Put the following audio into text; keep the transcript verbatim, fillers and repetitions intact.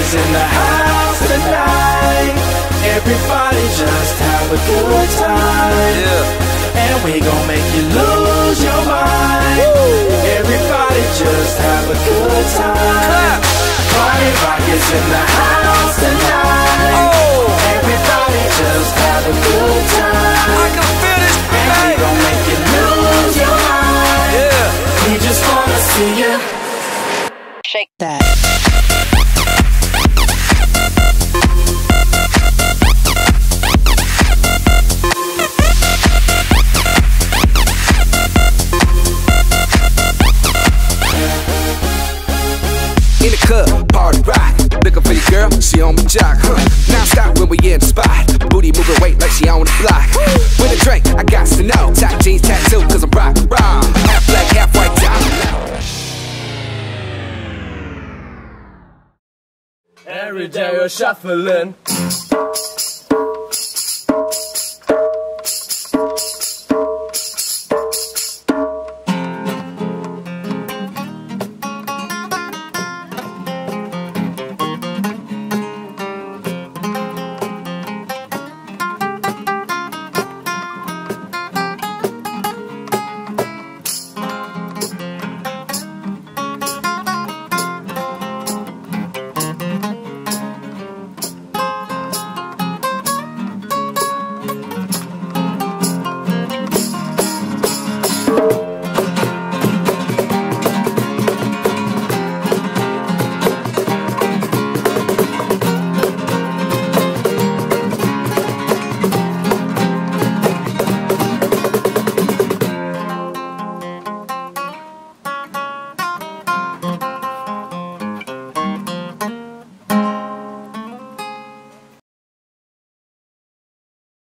is in the house tonight. Everybody just have a good time. Yeah. And we gon' make you lose your mind. Woo. Everybody just have a good time. Party Rock is in the house tonight. Oh. Everybody just have a good time. I can feel this. And we gon' make you lose your mind. Yeah. We just wanna see you shake that. In the club, party rock. Looking for your girl, she on my jock, huh? Now stop when we in the spot. Booty moving weight like she on the block. With a drink, I got to know. Tight jeans, tattoo, cause I'm rock, rock. Half black, half white, top. Every day we're shuffling.